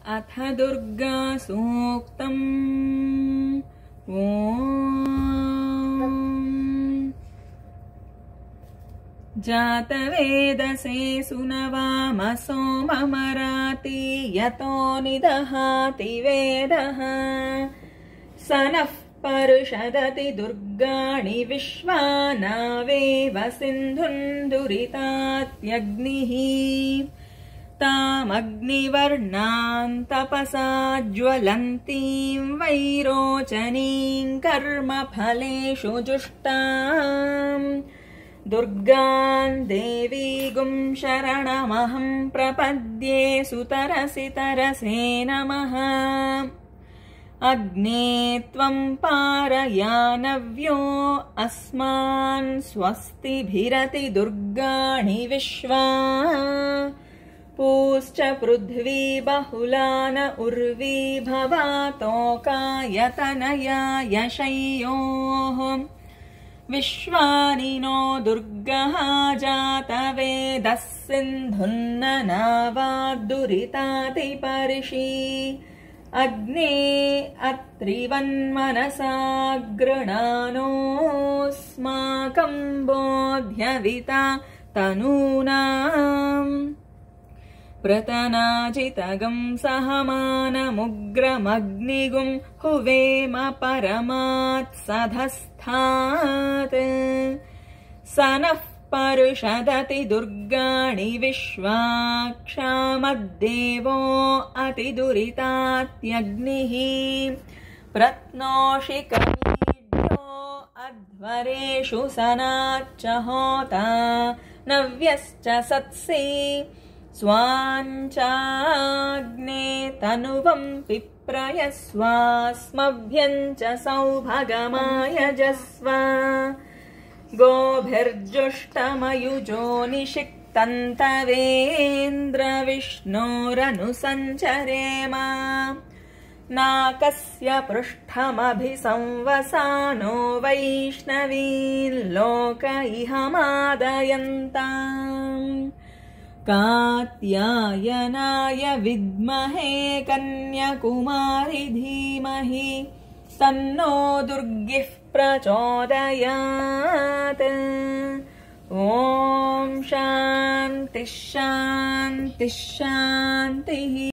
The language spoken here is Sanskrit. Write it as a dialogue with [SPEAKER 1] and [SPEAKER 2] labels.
[SPEAKER 1] अथ दुर्गा सूक्तम्। जातवेदसे सुनवामसो ममराति यतो निदहाति वेदः। स नः पर्षदति दुर्गाणि विश्वानावेव सिन्धुन्दुरितात्यग्निः। तामग्निवर्णां तपसा ज्वलन्तीं वैरोचनीं कर्मफलेषु जुष्टाम्। दुर्गां देवीगुं शरणमहं प्रपद्ये सुतरसि तरसे नमः। अग्ने त्वं पारयानव्यो अस्मान् स्वस्तिभिरति दुर्गाणि विश्वा। पूश्च पृथ्वी बहुला न उर्वी भवातोकायतनया यशयोः। विश्वानि नो दुर्गः जातवेदः सिन्धुन्ननावाद्दुरितातिपर्षि। अग्ने अत्रिवन्मनसा गृणानोऽस्माकं बोध्यविता तनूनाम्। प्रतनाजितगं सहमानमुग्रमग्निगुं हुवेम परमात्सधस्थात्। स नः पर्षदति दुर्गाणि विश्वाक्षामद्देवो अतिदुरितात्यग्निः। प्रत्नोषि कवीढ्यो अध्वरेषु सनाच्च होता नव्यश्च सत्सि। स्वाञ्चाग्ने तनुवं पिप्रयस्वास्मभ्यं च सौभगमायजस्व। गोभिर्जुष्टमयुजो निषिक्तन्तवेन्द्रविष्णोरनुसञ्चरेम। नाकस्य पृष्ठमभिसंवसानो वैष्णवील्लोक इहमादयन्ताम्। कात्यायनाय विद्महे कन्याकुमारि धीमहि तन्नो दुर्गिः प्रचोदयात्। ॐ शान्तिः शान्तिः शान्तिः।